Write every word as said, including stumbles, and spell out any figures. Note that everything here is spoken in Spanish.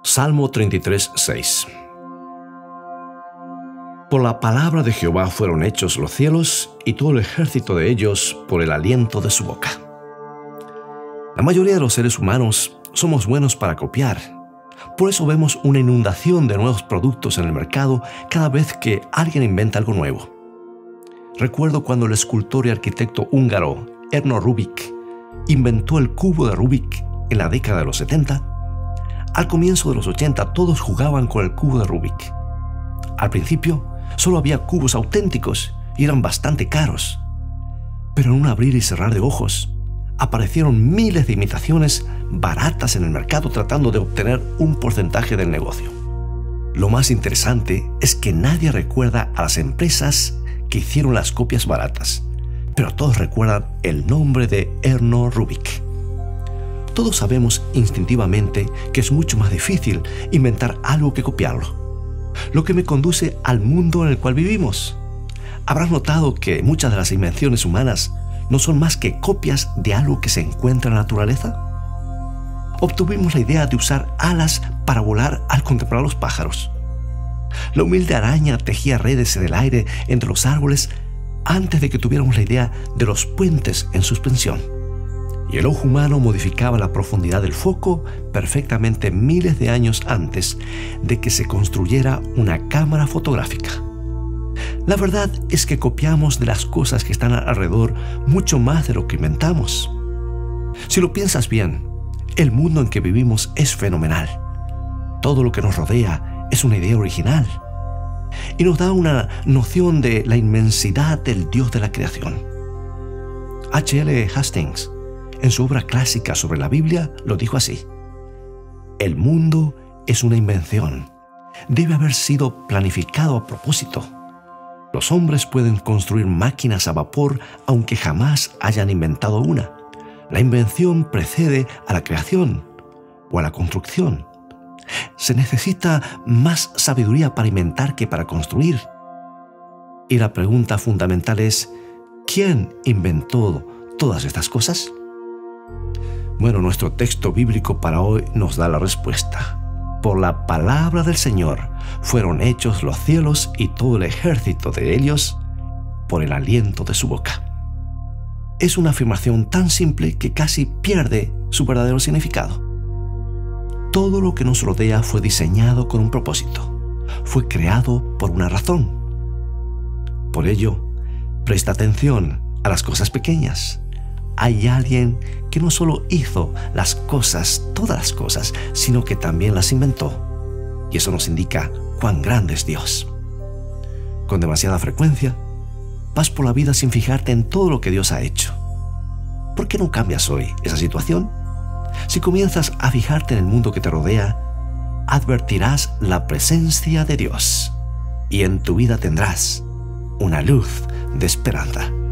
Salmo treinta y tres, seis. Por la palabra de Jehová fueron hechos los cielos, y todo el ejército de ellos por el aliento de su boca. La mayoría de los seres humanos somos buenos para copiar. Por eso vemos una inundación de nuevos productos en el mercado cada vez que alguien inventa algo nuevo. Recuerdo cuando el escultor y arquitecto húngaro Erno Rubik inventó el cubo de Rubik en la década de los setenta. Al comienzo de los ochenta todos jugaban con el cubo de Rubik. Al principio solo había cubos auténticos y eran bastante caros. Pero en un abrir y cerrar de ojos aparecieron miles de imitaciones baratas en el mercado tratando de obtener un porcentaje del negocio. Lo más interesante es que nadie recuerda a las empresas que hicieron las copias baratas, pero todos recuerdan el nombre de Erno Rubik. Todos sabemos instintivamente que es mucho más difícil inventar algo que copiarlo, lo que me conduce al mundo en el cual vivimos. Habrás notado que muchas de las invenciones humanas no son más que copias de algo que se encuentra en la naturaleza. Obtuvimos la idea de usar alas para volar al contemplar los pájaros. La humilde araña tejía redes en el aire entre los árboles antes de que tuviéramos la idea de los puentes en suspensión. Y el ojo humano modificaba la profundidad del foco perfectamente miles de años antes de que se construyera una cámara fotográfica. La verdad es que copiamos de las cosas que están alrededor mucho más de lo que inventamos. Si lo piensas bien, el mundo en que vivimos es fenomenal. Todo lo que nos rodea es una idea original y nos da una noción de la inmensidad del Dios de la creación. H L Hastings, en su obra clásica sobre la Biblia, lo dijo así: el mundo es una invención. Debe haber sido planificado a propósito. Los hombres pueden construir máquinas a vapor aunque jamás hayan inventado una. La invención precede a la creación o a la construcción. Se necesita más sabiduría para inventar que para construir. Y la pregunta fundamental es: ¿quién inventó todas estas cosas? Bueno, nuestro texto bíblico para hoy nos da la respuesta. Por la palabra del Señor fueron hechos los cielos y todo el ejército de ellos por el aliento de su boca. Es una afirmación tan simple que casi pierde su verdadero significado. Todo lo que nos rodea fue diseñado con un propósito. Fue creado por una razón. Por ello, presta atención a las cosas pequeñas. Hay alguien que no solo hizo las cosas, todas las cosas, sino que también las inventó. Y eso nos indica cuán grande es Dios. Con demasiada frecuencia, vas por la vida sin fijarte en todo lo que Dios ha hecho. ¿Por qué no cambias hoy esa situación? Si comienzas a fijarte en el mundo que te rodea, advertirás la presencia de Dios y en tu vida tendrás una luz de esperanza.